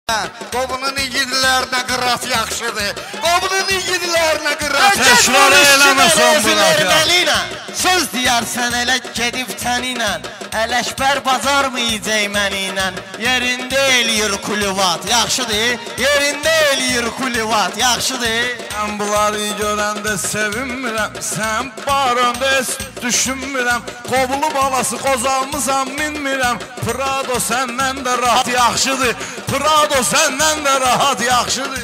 Qobunun igidlərinə qırat yaxşıdır. Qobunun igidlərinə qırat. Təkrar eləmə son buna. Söz deyərsən elə gedib təninlə. Ələkbər bazar mı yiyəcək məniylə? Yerində eləyir kulüvat, yaxşıdır. Yerində eləyir kulüvat, yaxşıdır. Mən bunları görəndə sevinmirəm. Sən barəndə heç düşünmürəm. Qobulu balası qozalmısan minmirəm. Prado səndən də rahat yaxşıdır. Prado səndən də rahat yaxşıdır.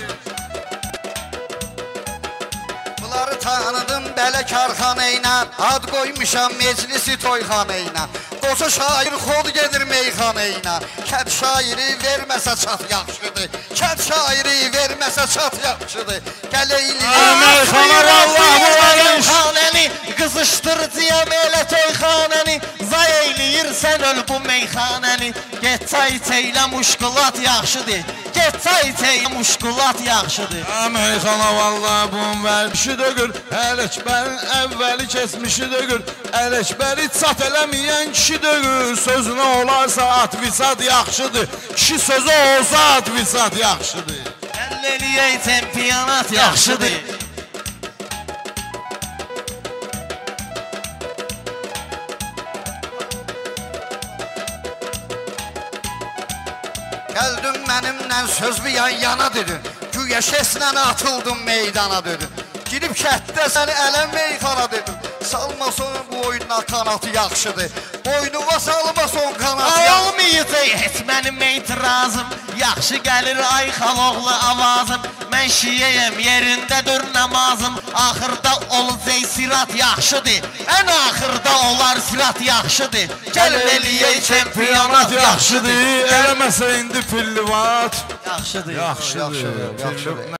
Bunları tanıdım belə karxana ilə. Ad qoymuşam meclisi toyxana ilə. Qoca şair xod gedir meyxana ilə. Kənd şairi verməsə çat yaxşıdır. Kənd şairi verməsə çat yaxşıdır. Gələyliyə meyxana meyxanəni qızışdırcıyam elə toyxanəni. Zay eyləyirsən öl bu meyxanəni. Get çay içəylə muşkulat yaxşıdır. Get çay içəylə muşkulat yaxşıdır. Meyxana vallahi bunun vermişi dögür. Ələkbərin əvvəli kesmişi dögür. Ələkbəri çat eləməyən kişi dögür. Sözünə olarsa atvisat yaxşıdır. Kişi sözü olsa atvisat yaxşıdır. Ələliyək çempionat yaxşıdır. Gəldin mənimlə sözlü yan-yana dedin. Güya şeslə atıldım meydana dedin. Girib kətdə səni ələm meyxana dedim. Salma son bu oyununa kanatı yaxşıdır. Boynuma salma son kanatı yaxşıdır. Olmayacaq heç mənim etirazım. Yaxşı gəlir ay xaloğlu avazım. Mən şiyəyəm yerindədir namazım. Axırda olacaq sirat yaxşıdır. Ən axırda olar sirat yaxşıdır. Gəlin eləyək çempionat yaxşıdır. Eləməsə indi pillivat. Yaxşıdır. Yaxşıdır.